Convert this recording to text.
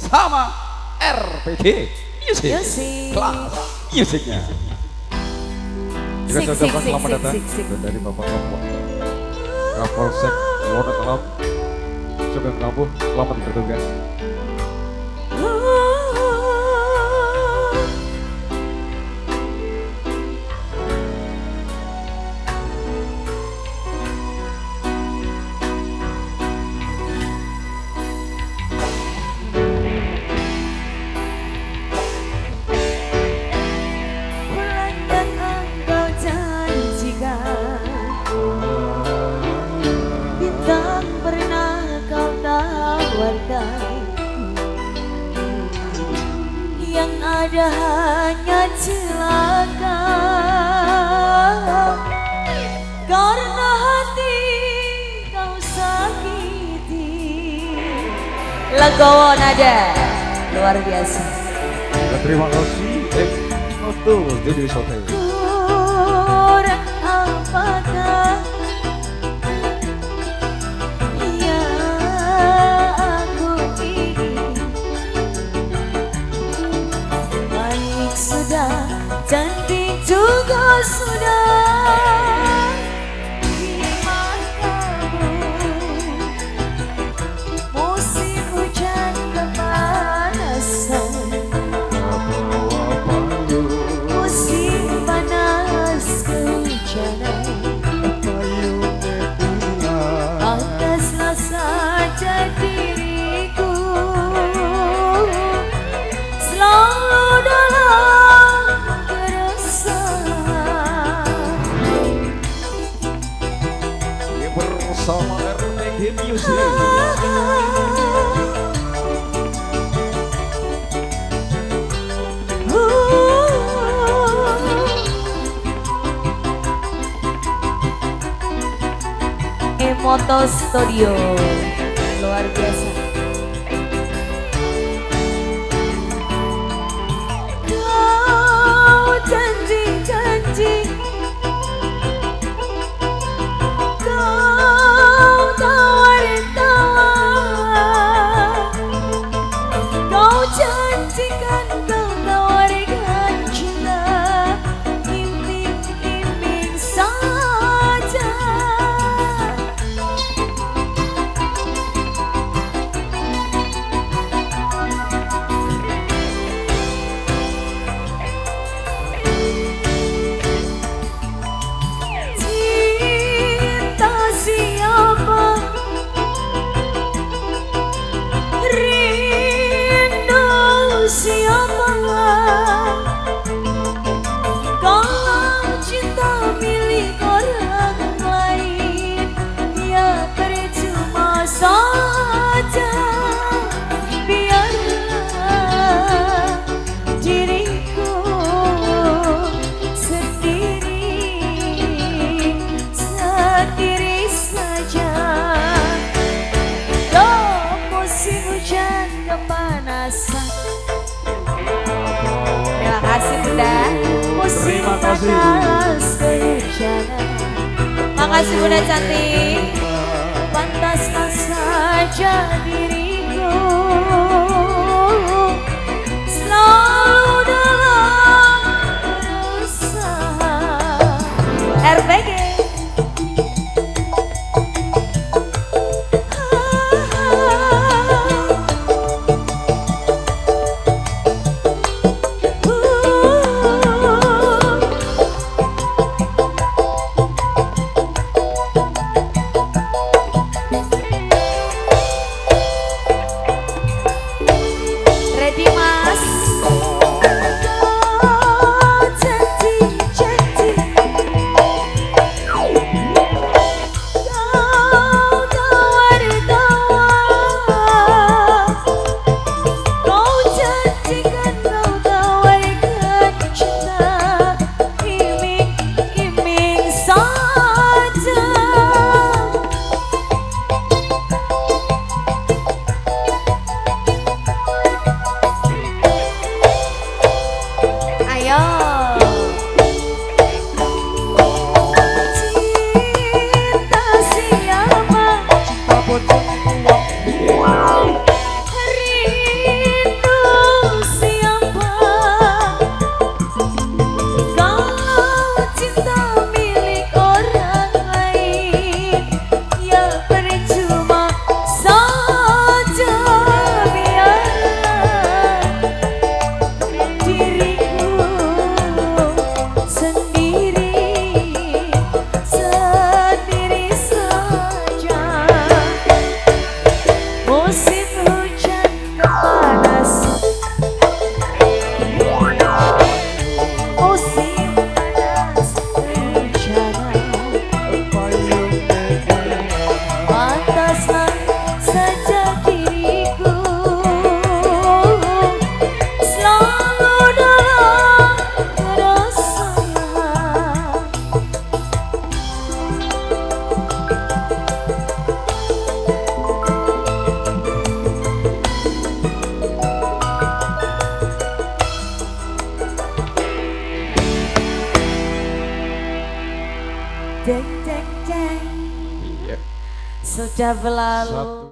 sama RPG Music. Kelas musiknya. Juga saudara selamat datang dari Bapak Kapolsek Kapolsek Wonosalam. Sugeng Kampuh, selamat bertugas. Yang ada hanya celaka karena hati kau sakiti. Legowo nada luar biasa. Terima kasih. Betul, jadi hotel. Kurang apakah cantik juga sudah di matamu. Musim hujan kepanasan, musim panas kehujanan. Pantaslah saja diriku selalu dalam sama RPG Music. Emoto Studio luar biasa. Kau janji-janji, janjikan kau tawarkan cinta, iming-iming saja. Cinta siapa? Siapa kalau cinta milik orang lain, ya percuma saja. Biarlah diriku sendiri saja. Loh, musim hujan kepanasan. Terima kasih Bunda. Musim panas kehujanan. Makasih Bunda cantik. Pantaslah saja diriku selalu dalam berusaha. RPG. Deng deng deng. Iya. Sudah berlalu.